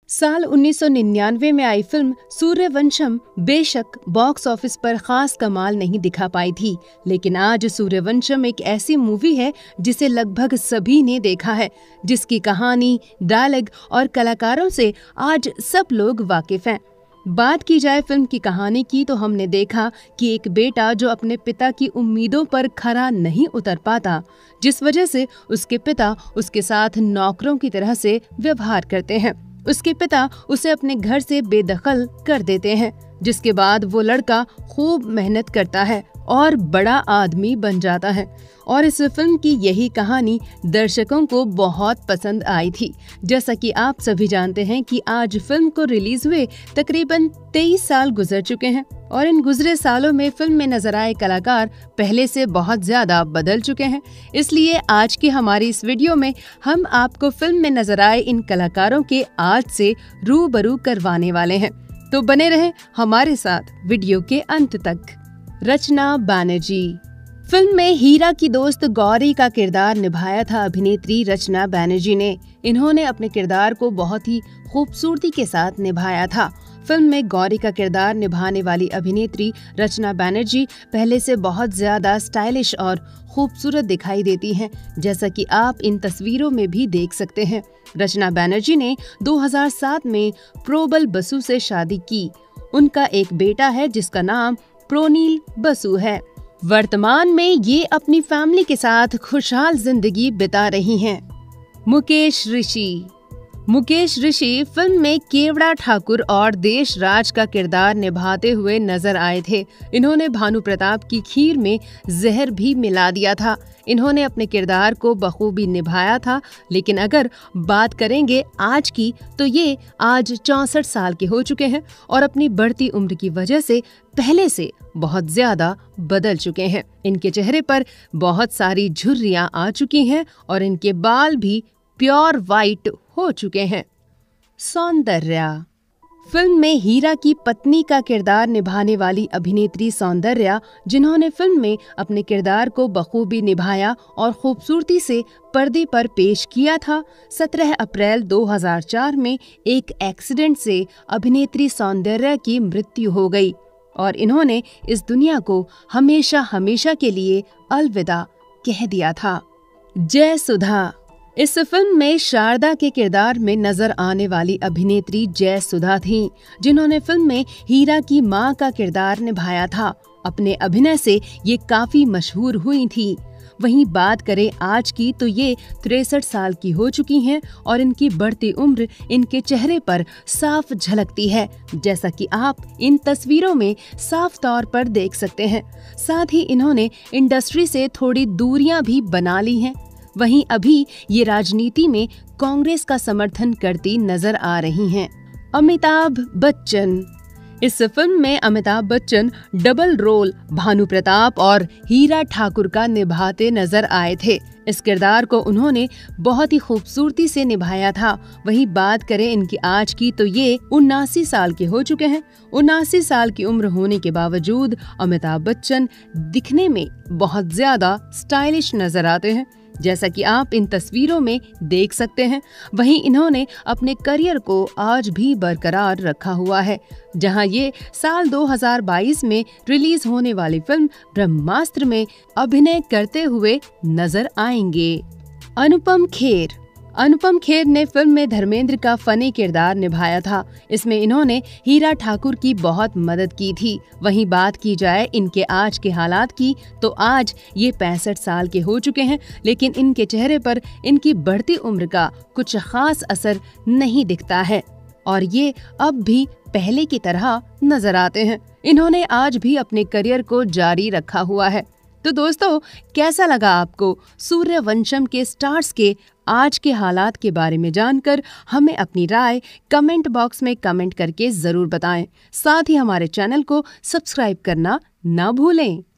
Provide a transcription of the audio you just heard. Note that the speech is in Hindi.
साल 1999 में आई फिल्म सूर्यवंशम बेशक बॉक्स ऑफिस पर खास कमाल नहीं दिखा पाई थी, लेकिन आज सूर्यवंशम एक ऐसी मूवी है जिसे लगभग सभी ने देखा है, जिसकी कहानी, डायलॉग और कलाकारों से आज सब लोग वाकिफ हैं। बात की जाए फिल्म की कहानी की तो हमने देखा कि एक बेटा जो अपने पिता की उम्मीदों पर खरा नहीं उतर पाता, जिस वजह से उसके पिता उसके साथ नौकरों की तरह से व्यवहार करते हैं। उसके पिता उसे अपने घर से बेदखल कर देते हैं, जिसके बाद वो लड़का खूब मेहनत करता है और बड़ा आदमी बन जाता है। और इस फिल्म की यही कहानी दर्शकों को बहुत पसंद आई थी। जैसा कि आप सभी जानते हैं कि आज फिल्म को रिलीज हुए तकरीबन 23 साल गुजर चुके हैं और इन गुजरे सालों में फिल्म में नजर आए कलाकार पहले से बहुत ज्यादा बदल चुके हैं। इसलिए आज की हमारी इस वीडियो में हम आपको फिल्म में नजर आए इन कलाकारों के आज से रूबरू करवाने वाले हैं, तो बने रहें हमारे साथ वीडियो के अंत तक। रचना बैनर्जी। फिल्म में हीरा की दोस्त गौरी का किरदार निभाया था अभिनेत्री रचना बैनर्जी ने। इन्होंने अपने किरदार को बहुत ही खूबसूरती के साथ निभाया था। फिल्म में गौरी का किरदार निभाने वाली अभिनेत्री रचना बैनर्जी पहले से बहुत ज्यादा स्टाइलिश और खूबसूरत दिखाई देती हैं, जैसा कि आप इन तस्वीरों में भी देख सकते हैं। रचना बैनर्जी ने 2007 में प्रोबल बसु से शादी की। उनका एक बेटा है जिसका नाम प्रोनील बसु है। वर्तमान में ये अपनी फैमिली के साथ खुशहाल जिंदगी बिता रही हैं। मुकेश ऋषि। मुकेश ऋषि फिल्म में केवड़ा ठाकुर और देश राज का किरदार निभाते हुए नजर आए थे। इन्होंने भानु प्रताप की खीर में जहर भी मिला दिया था। इन्होंने अपने किरदार को बखूबी निभाया था, लेकिन अगर बात करेंगे आज की तो ये आज 64 साल के हो चुके हैं और अपनी बढ़ती उम्र की वजह से पहले से बहुत ज्यादा बदल चुके हैं। इनके चेहरे पर बहुत सारी झुर्रियां आ चुकी हैं और इनके बाल भी प्योर वाइट हो चुके हैं। सौंदर्या। फिल्म में हीरा की पत्नी का किरदार निभाने वाली अभिनेत्री सौंदर्या, जिन्होंने फिल्म में अपने किरदार को बखूबी निभाया और खूबसूरती से पर्दे पर पेश किया था। 17 अप्रैल 2004 में एक एक्सीडेंट से अभिनेत्री सौंदर्या की मृत्यु हो गई और इन्होंने इस दुनिया को हमेशा हमेशा के लिए अलविदा कह दिया था। जय सुधा। इस फिल्म में शारदा के किरदार में नजर आने वाली अभिनेत्री जय सुधा थीं, जिन्होंने फिल्म में हीरा की मां का किरदार निभाया था। अपने अभिनय से ये काफी मशहूर हुई थी। वहीं बात करें आज की तो ये 63 साल की हो चुकी हैं और इनकी बढ़ती उम्र इनके चेहरे पर साफ झलकती है, जैसा कि आप इन तस्वीरों में साफ तौर पर देख सकते हैं। साथ ही इन्होंने इंडस्ट्री से थोड़ी दूरियां भी बना ली हैं। वहीं अभी ये राजनीति में कांग्रेस का समर्थन करती नजर आ रही हैं। अमिताभ बच्चन। इस फिल्म में अमिताभ बच्चन डबल रोल भानु प्रताप और हीरा ठाकुर का निभाते नजर आए थे। इस किरदार को उन्होंने बहुत ही खूबसूरती से निभाया था। वहीं बात करें इनकी आज की तो ये 79 साल के हो चुके हैं। 79 साल की उम्र होने के बावजूद अमिताभ बच्चन दिखने में बहुत ज्यादा स्टाइलिश नजर आते हैं, जैसा कि आप इन तस्वीरों में देख सकते हैं। वहीं इन्होंने अपने करियर को आज भी बरकरार रखा हुआ है, जहां ये साल 2022 में रिलीज होने वाली फिल्म ब्रह्मास्त्र में अभिनय करते हुए नजर आएंगे। अनुपम खेर। अनुपम खेर ने फिल्म में धर्मेंद्र का फनी किरदार निभाया था। इसमें इन्होंने हीरा ठाकुर की बहुत मदद की थी। वहीं बात की जाए इनके आज के हालात की तो आज ये 65 साल के हो चुके हैं, लेकिन इनके चेहरे पर इनकी बढ़ती उम्र का कुछ खास असर नहीं दिखता है और ये अब भी पहले की तरह नजर आते हैं। इन्होंने आज भी अपने करियर को जारी रखा हुआ है। तो दोस्तों, कैसा लगा आपको सूर्यवंशम के स्टार्स के आज के हालात के बारे में जानकर? हमें अपनी राय कमेंट बॉक्स में कमेंट करके जरूर बताएं। साथ ही हमारे चैनल को सब्सक्राइब करना ना भूलें।